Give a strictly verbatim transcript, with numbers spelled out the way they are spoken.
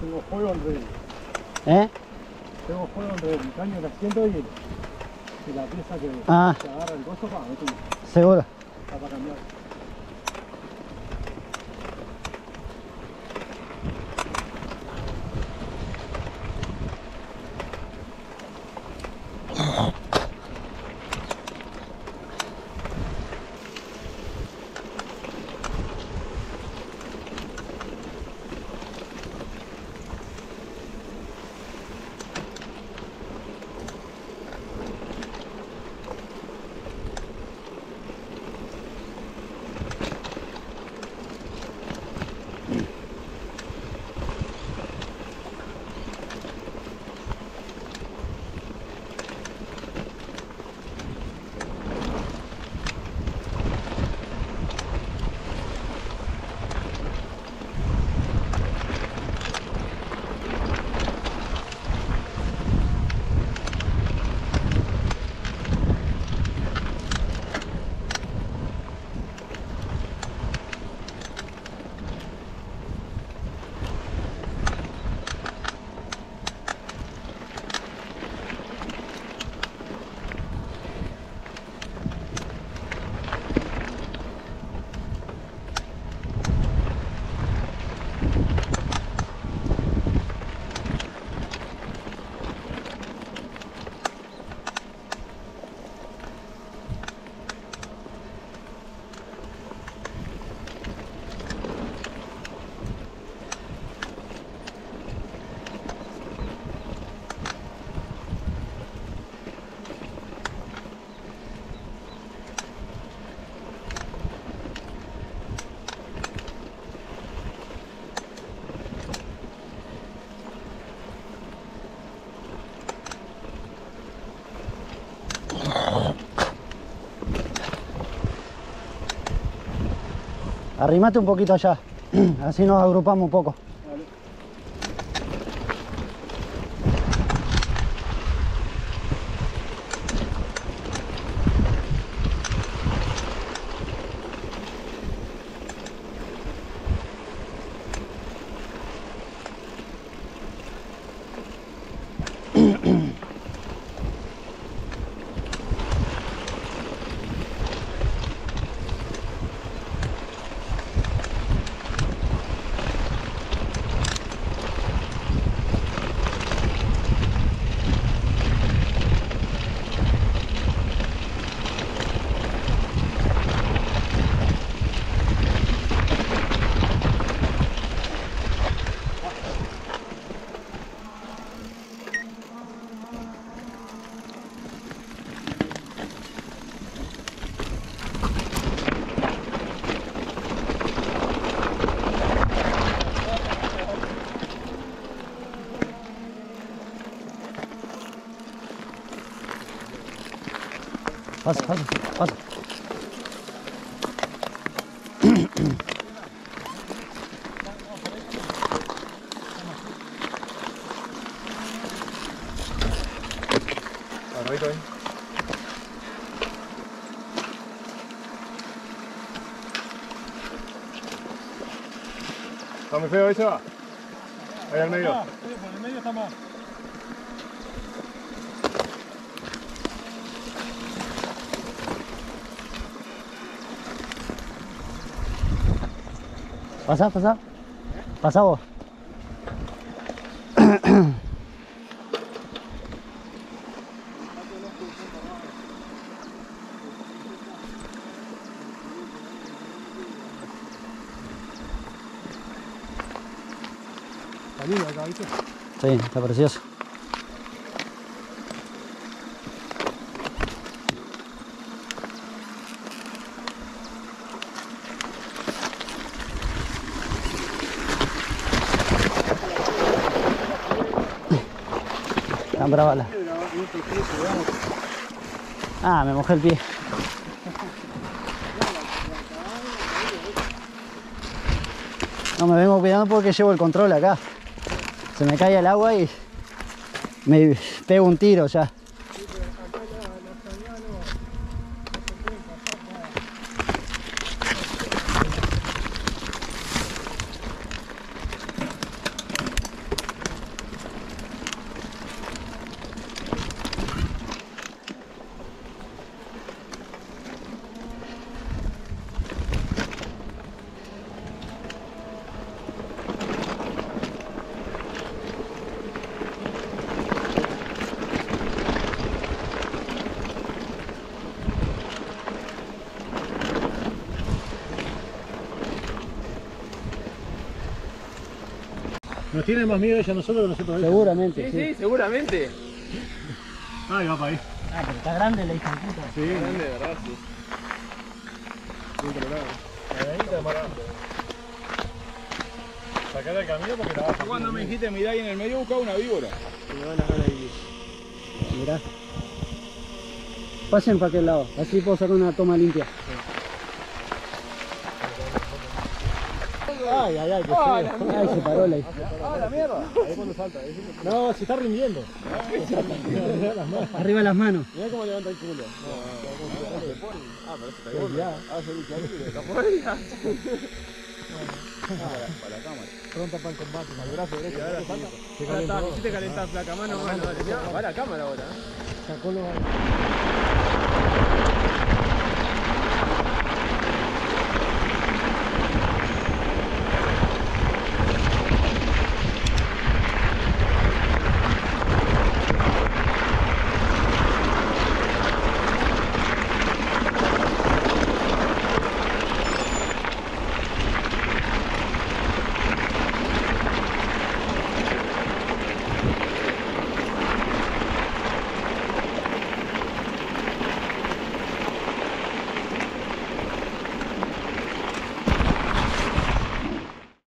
tengo fuego en red. ¿Eh? Tengo fuego en red. El caño que asiento y, y la pieza que, Ah. que agarra el coso, pa, no tengo. Seguro. Está para cambiar. Arrimate un poquito allá, así nos agrupamos un poco. Pasa, pasa, pasa. Arroito ahí. ¿Está muy feo eso? Ahí al medio. Ah, sí, por el medio está mal. Pasa, pasa. Pasa vos. Está lindo acá, ¿viste? Sí, está precioso. Tan brava la... Ah, me mojé el pie. No, me vengo cuidando porque llevo el control acá. Se me cae el agua y me pego un tiro ya. Nos tiene más miedo ella a nosotros que nosotros a ella. Seguramente, Sí, sí. sí, seguramente. Ahí va para ahí. Ah, pero está grande la hija de puta. Sí. Grande, de verdad, sí. Sacar el camino porque la vas a... Cuando me dijiste mirá ahí en el medio buscaba una víbora. Me van a ganar ahí. Mirá. Pasen para aquel lado, así puedo sacar una toma limpia. Ay, ay, ay, qué Ah, feo. la mierda. Ay, se paró la hija. Ah, la mierda. Ahí cuando salta. No, se está rindiendo. Arriba las manos. Mirá cómo levanta el culo. Ah, pero eso está igual. Ya. Ah, se lucha libre. Está por ahí. Ah, para la cámara. Pronta para el combate. Al brazo derecho. Y ahora Se sí. Ahora calentó. está, me hiciste calentar placa mano, bueno, dale. Va la cámara ahora. Sacó los...